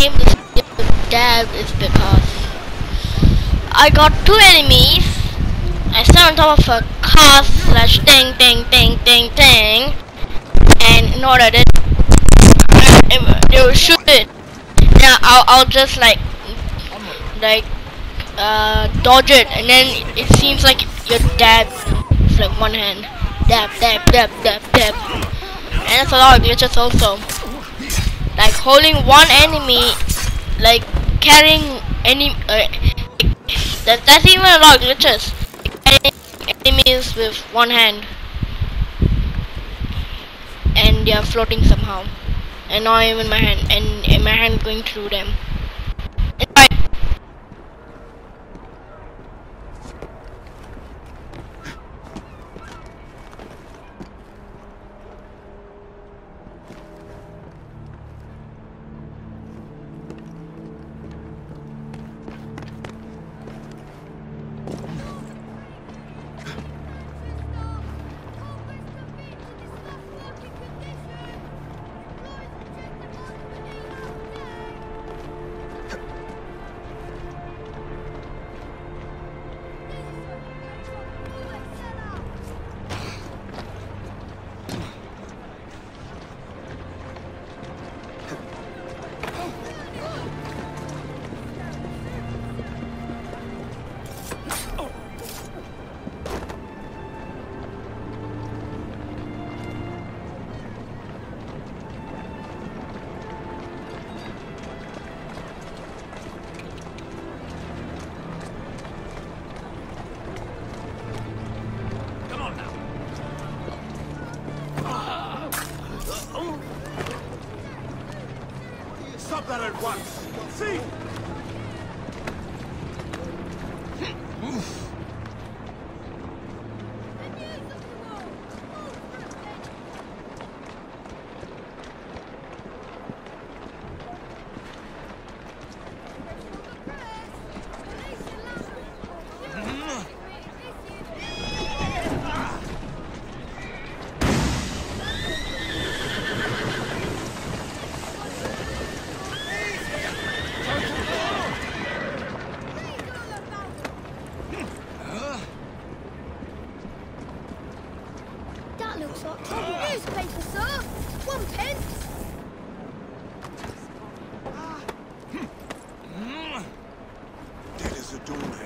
named this video Dab is because I got two enemies. I stand on top of a car slash ding ding ding ding ding, and in order that they will shoot it. Now I'll just like dodge it, and then it seems like you're dab with like one hand, dab dab dab dab dab, and it's a lot of glitches also. Like holding one enemy, like carrying any that's even a lot of glitches. Carrying enemies with one hand, and they are floating somehow, and not even my hand, and my hand going through them. Stop that at once! See! That looks like trouble newspaper, sir. 1 pence. Dead as a doornail.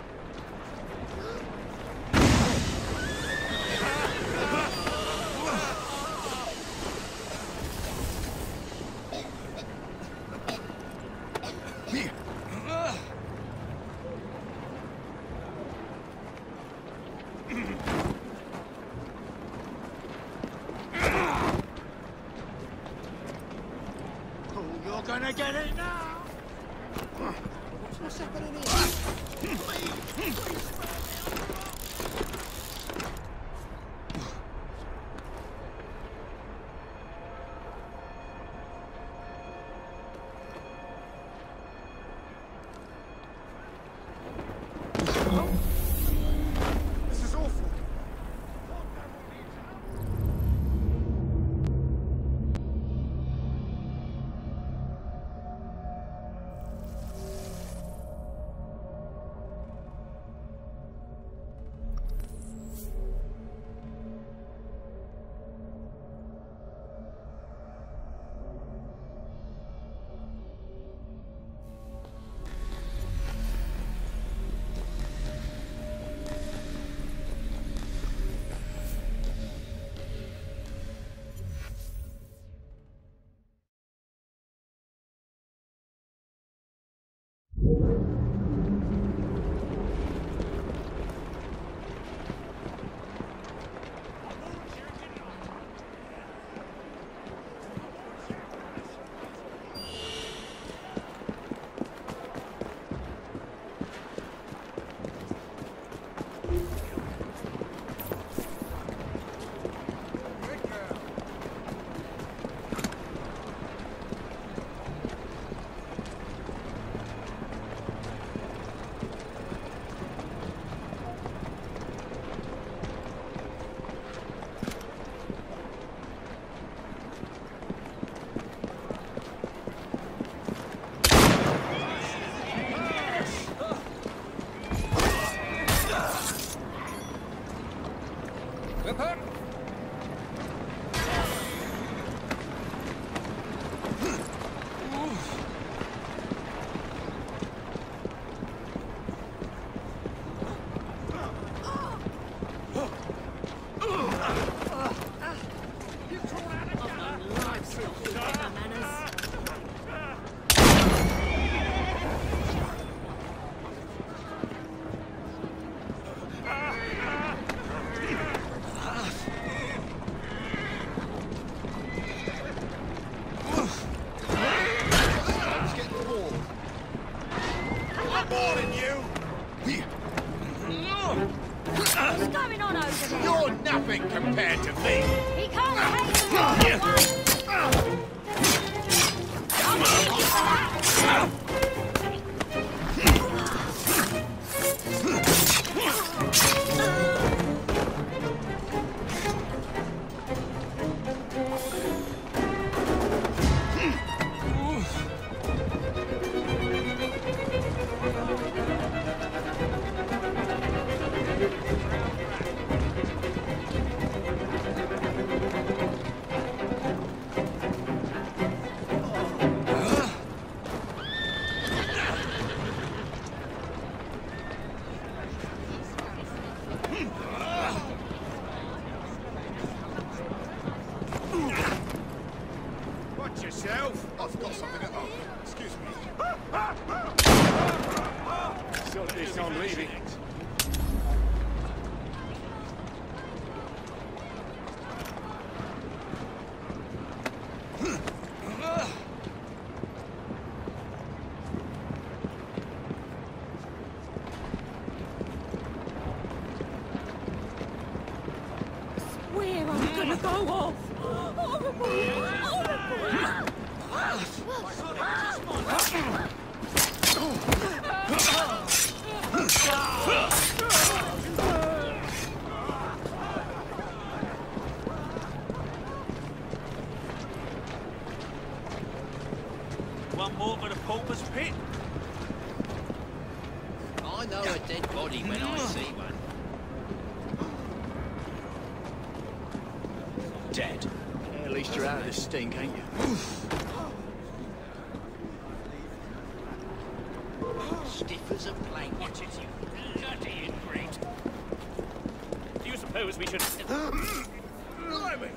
Here. You're gonna get it now! What's happening here? This is awful. What's going on over there? You're nothing compared to me. He can't hang around. Watch yourself. I've got something at home. Excuse me. Sort this on leaving. Where I'm gonna go off. One more for the pauper's pit. I know a dead body when I see one. Dead. Yeah, at least you're out of this stink, ain't you? Stiff as a plank. Watch it, you bloody ingrate. Do you suppose we should... Blimey!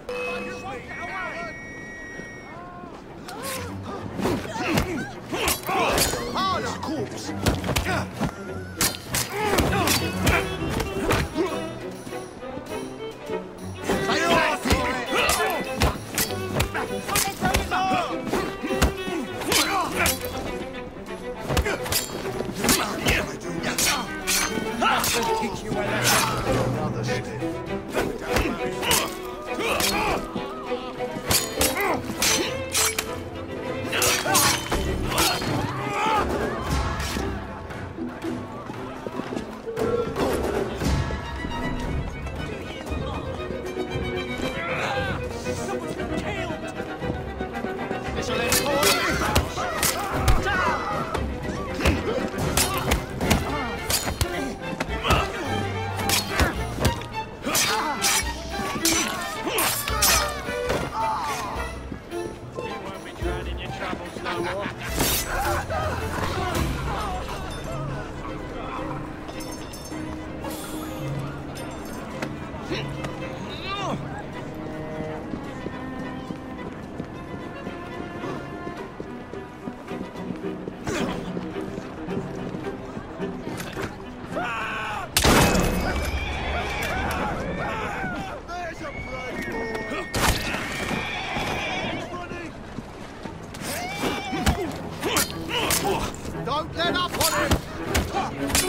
Harder, corpse! Teach you a lesson. Another Don't let up on him!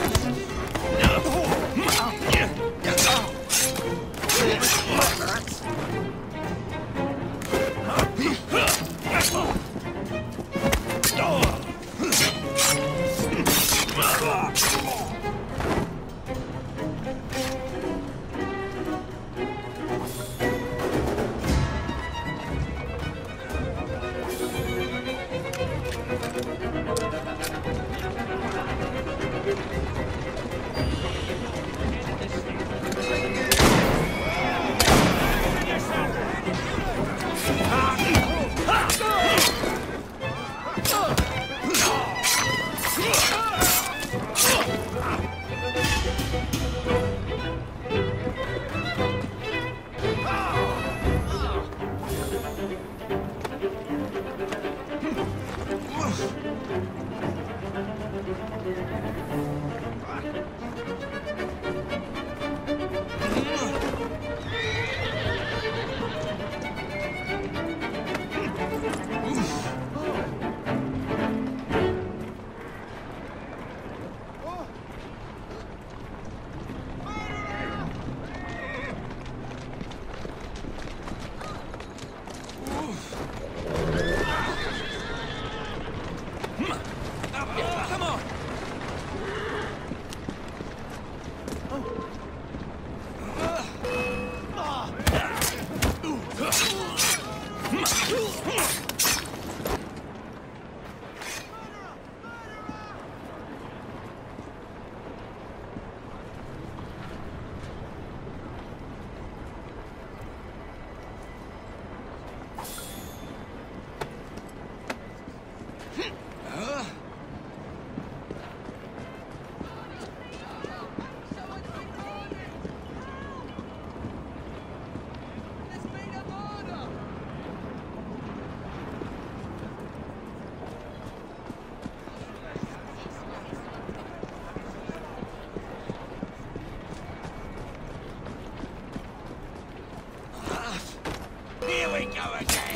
Here we go again.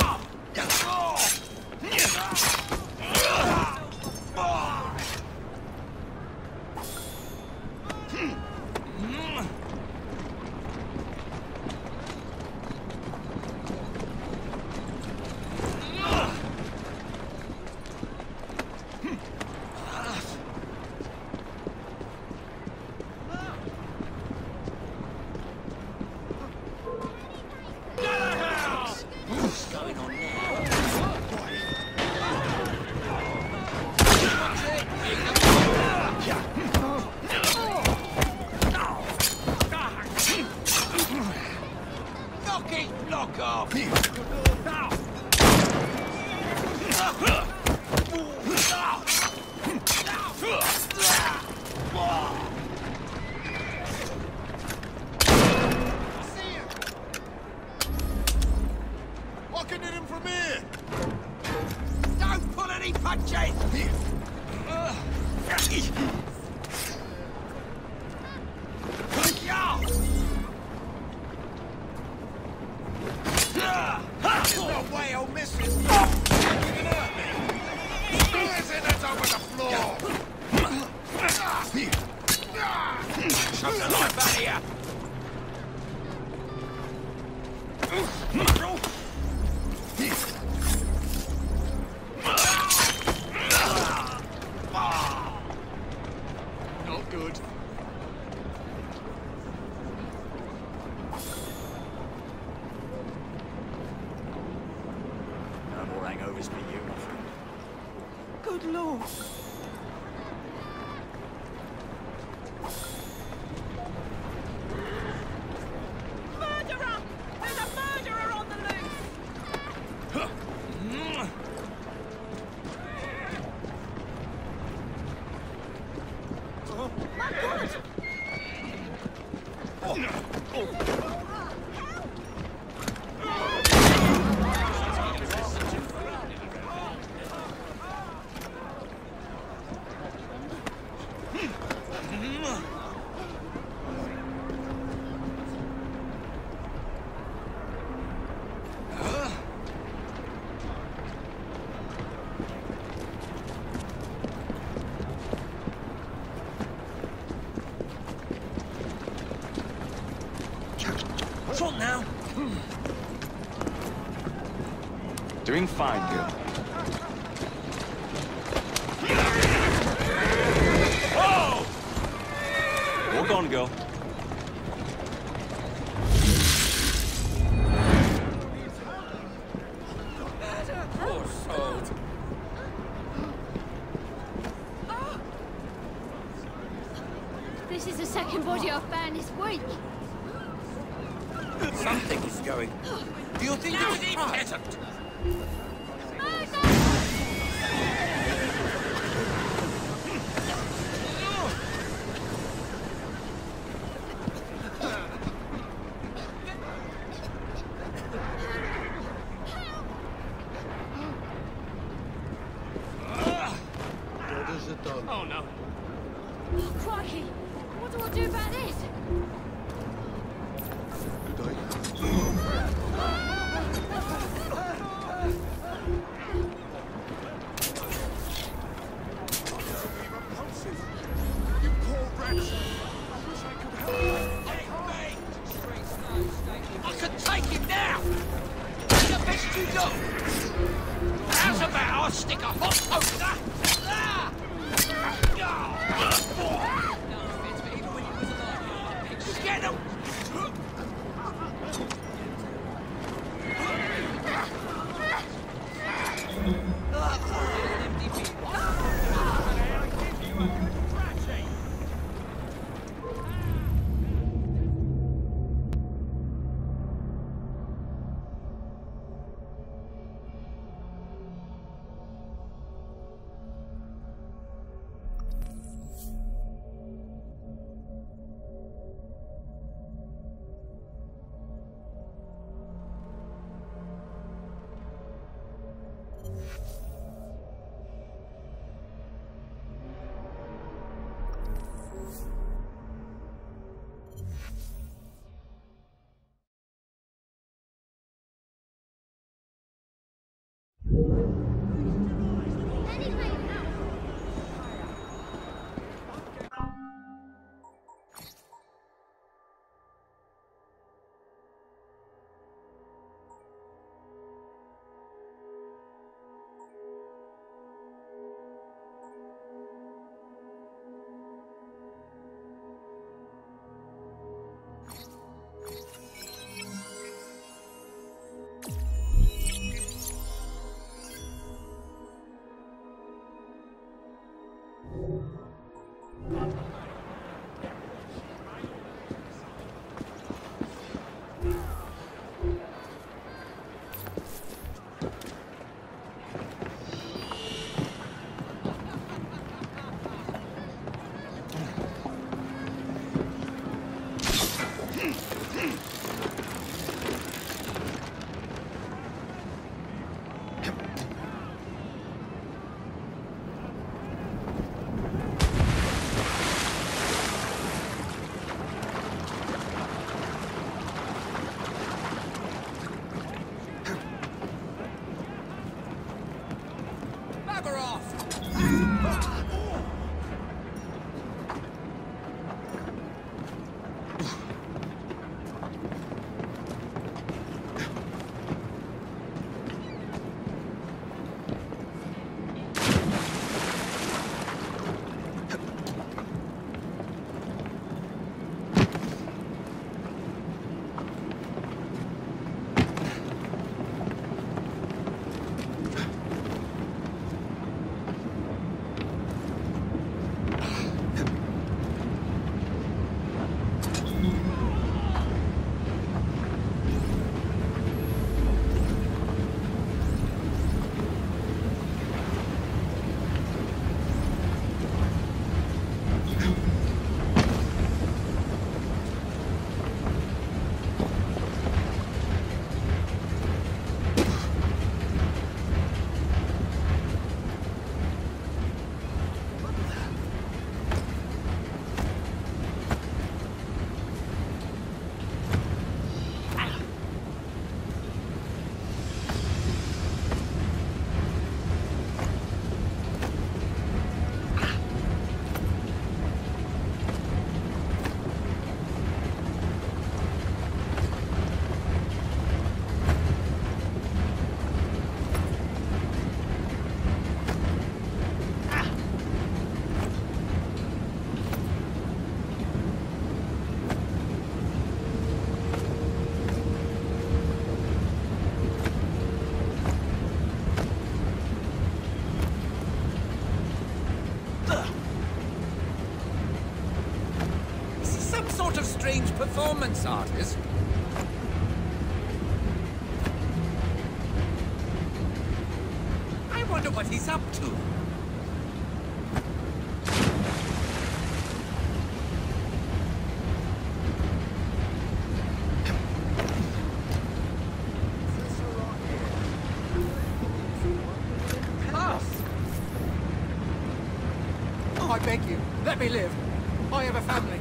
What's going on now? Knock it, block off! I can hit him from here! Don't pull any punches! There's no way I'll miss it! You can hurt me! Where's it that's over the floor? Shove the life out of here! Not good. No more hangovers for you, my friend. Good Lord. Murderer! There's a murderer on the loose! My God! What's now? Doing fine, Gil. Walk on, girl. Poor soul. This is the second body I've found this week. Something is going. Do you think it's a peasant? done. Oh no. Oh, crikey! What do I do about this? Good day. Repulsive. You poor wretch. I wish I could help. I can take him now! That's the best you do! How's about I stick a hot poker? Ah! Get him! Bugger off! Sort of strange performance artist. I wonder what he's up to. I beg you, let me live. I have a family.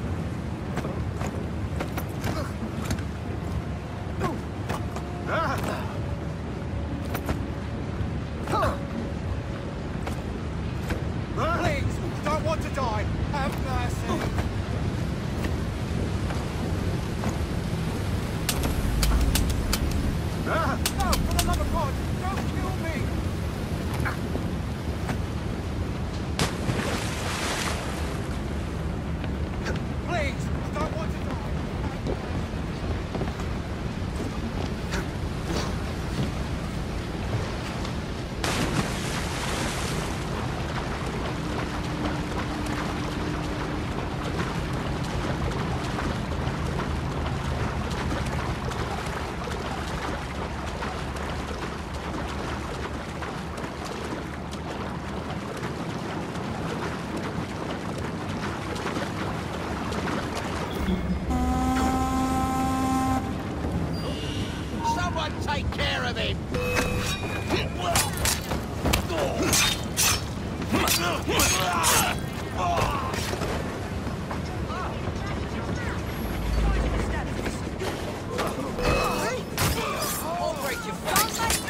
Please, I don't want to die. Have mercy. No, for the love of God, don't kill me. Please, I don't want to die. Someone take care of him! I'll break your face!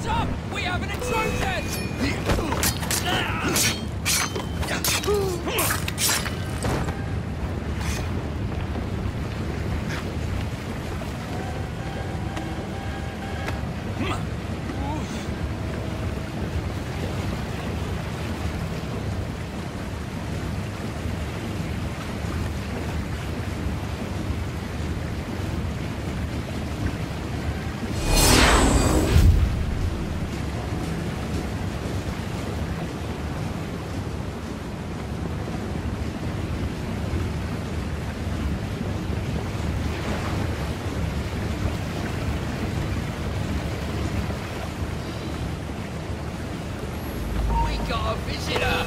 up! We have an intrusion! Got a visitor!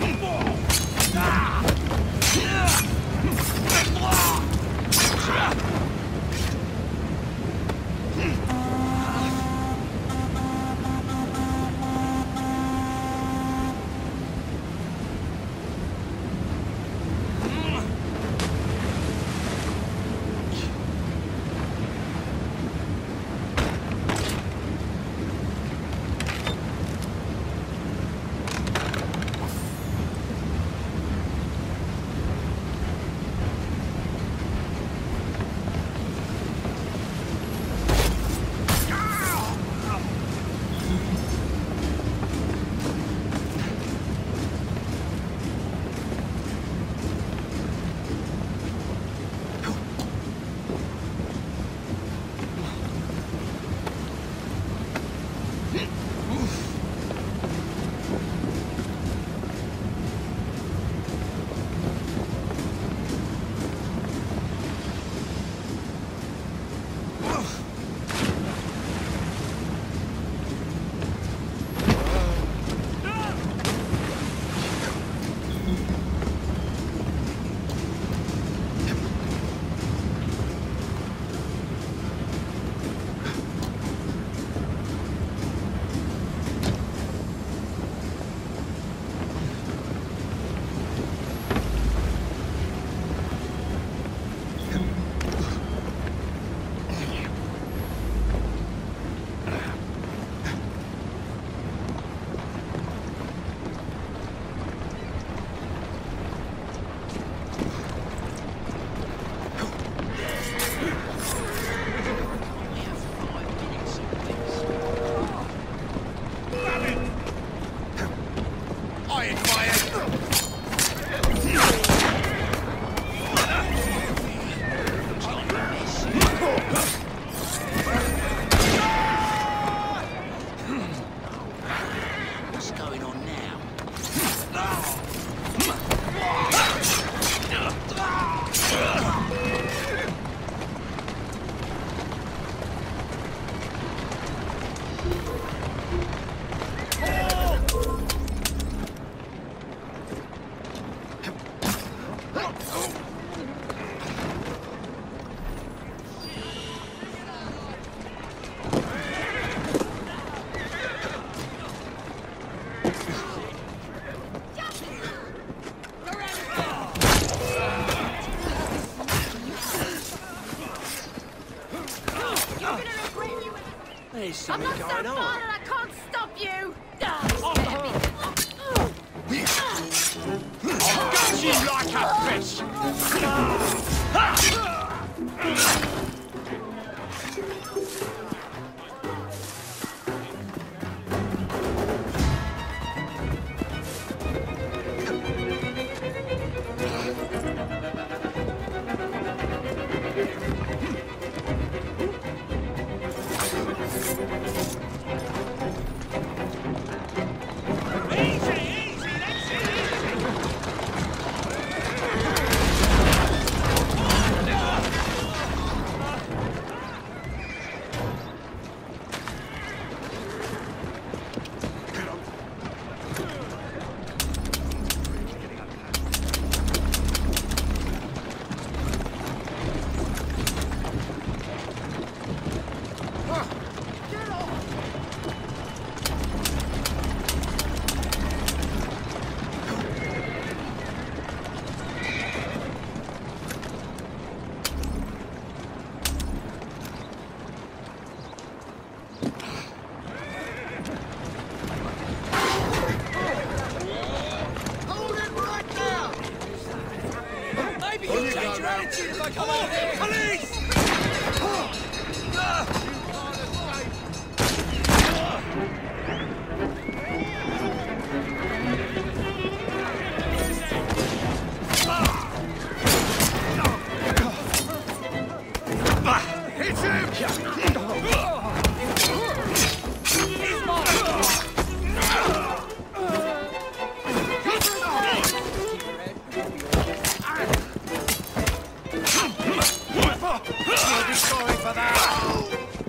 There's I'm something not so going far on. that I can't stop you! Got you like a fish! get you if I come over here! Police! Hit him! He's You'll be sorry for that!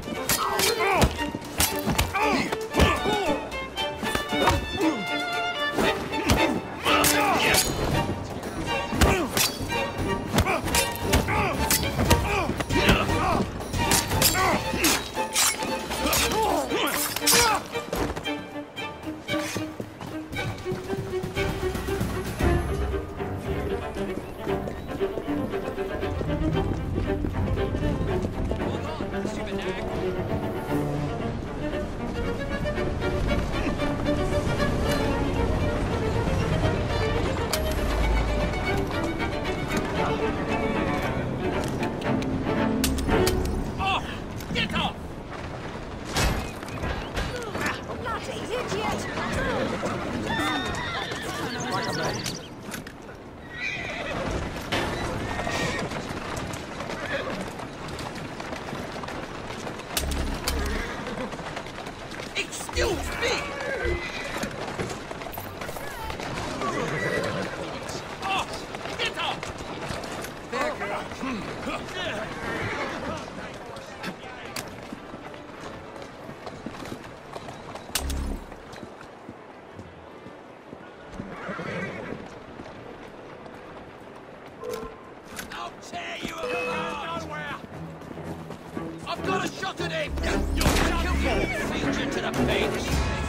I'll tear you apart! Nowhere! I've got a shot at him! You'll feed you to the pigs!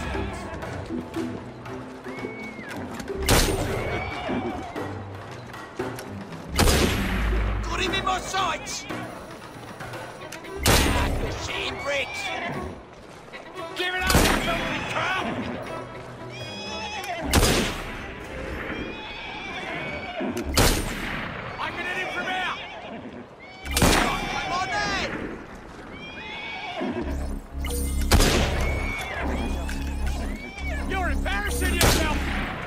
Got him in my sights! Shitting bricks! Give it up, filthy crap! I can hit him from here! Come on then! You're embarrassing yourself!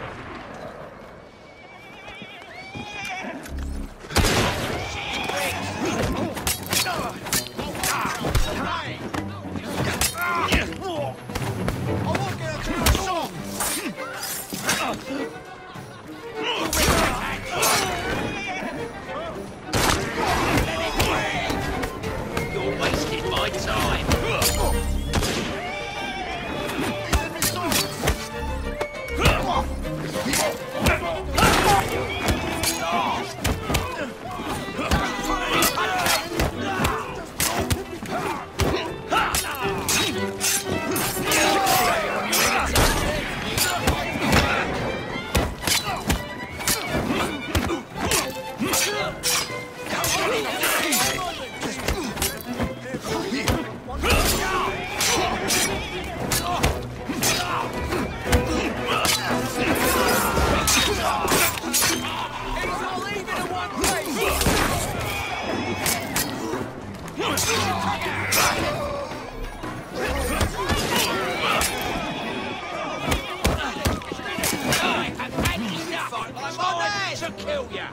You're wasting my time! To kill ya!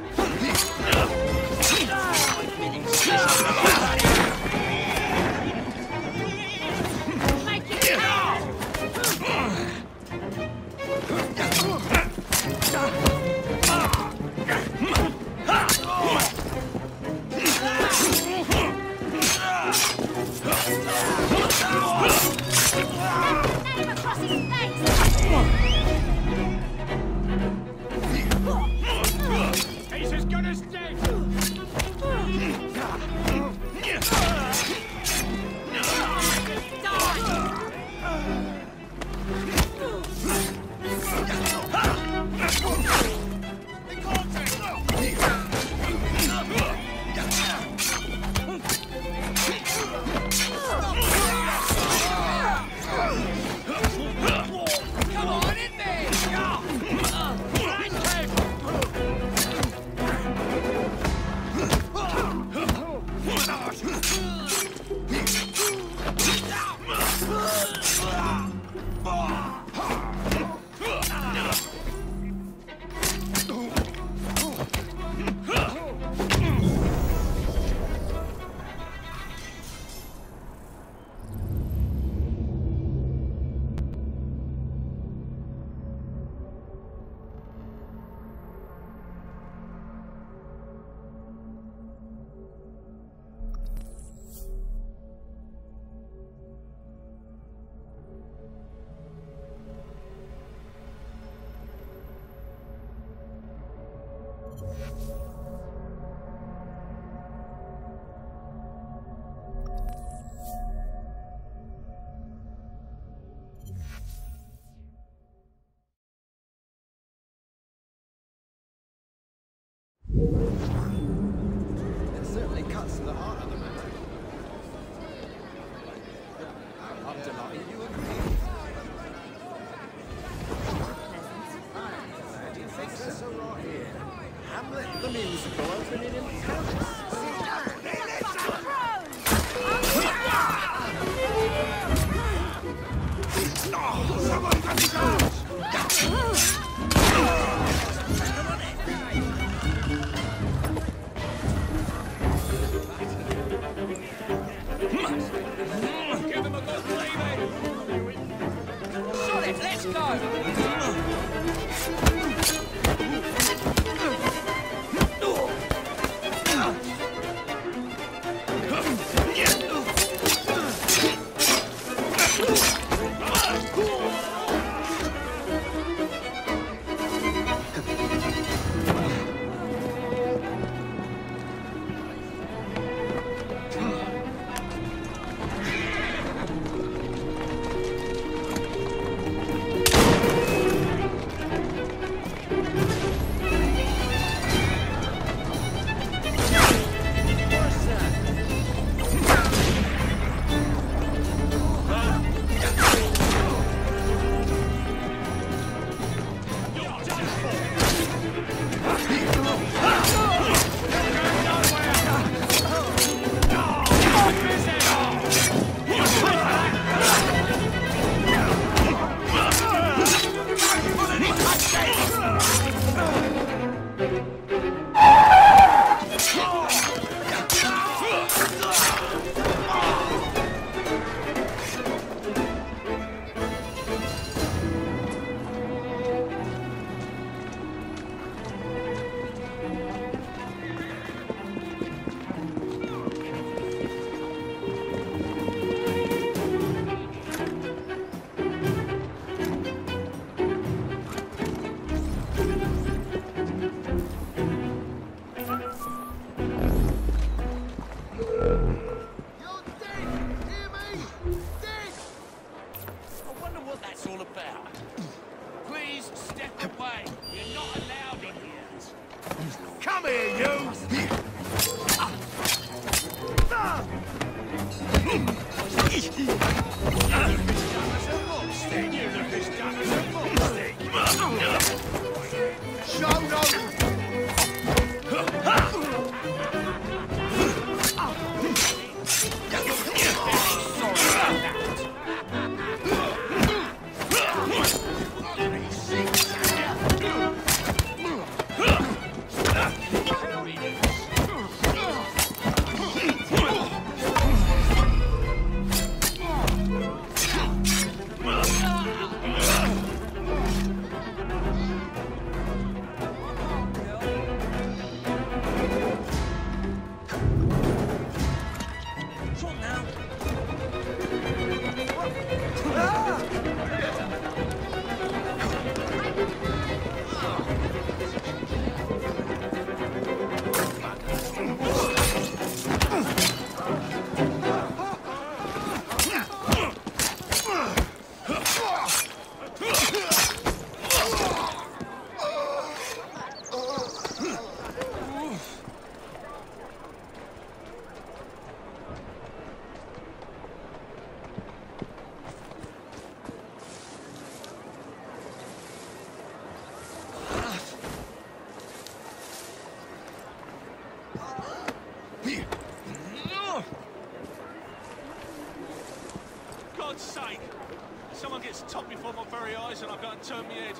God's sake! Someone gets topped before my very eyes and I've got to turn my head.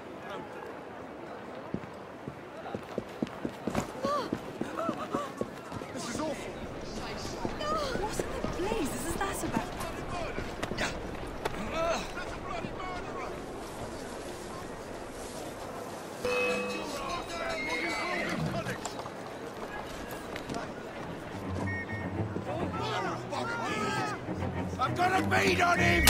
This is awful. What the blazes is that about? I've got a bead on him!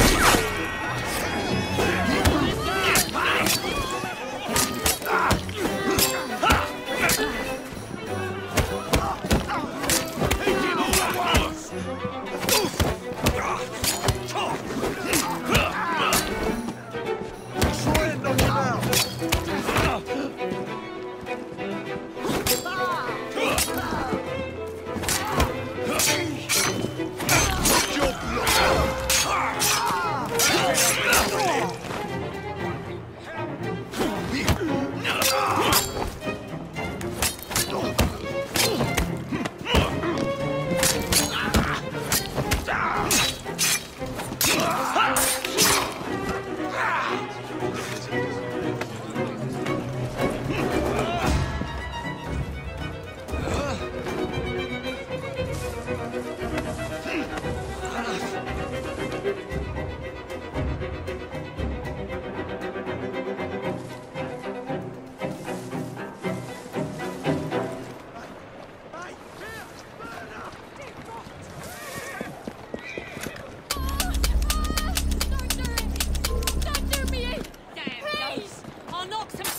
Try and knock him out! Job Don't do me in! Damn ghosts! I'll knock some.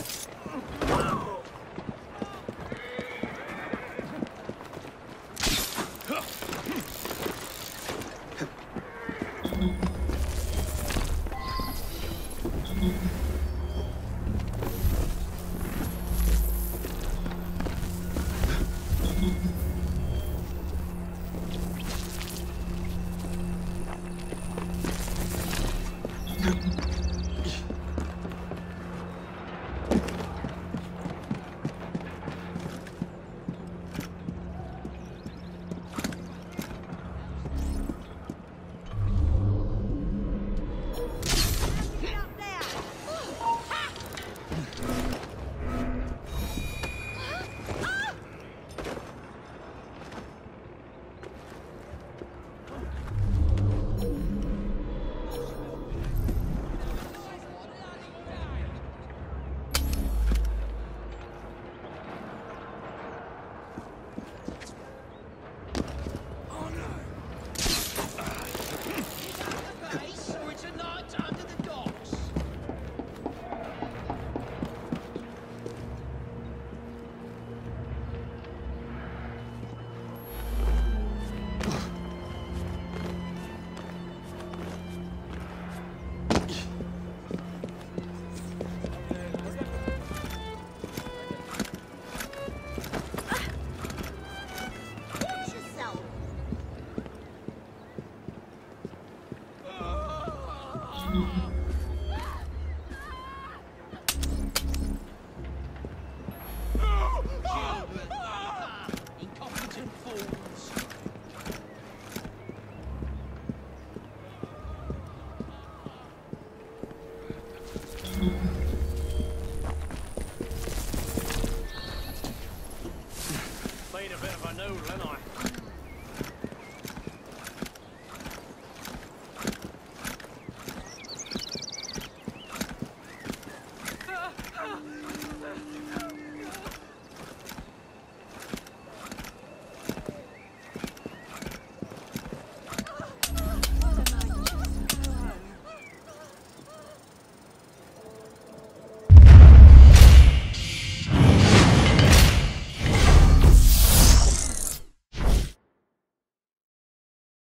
Incompetent fools. Played a bit of a noodle, ain't I?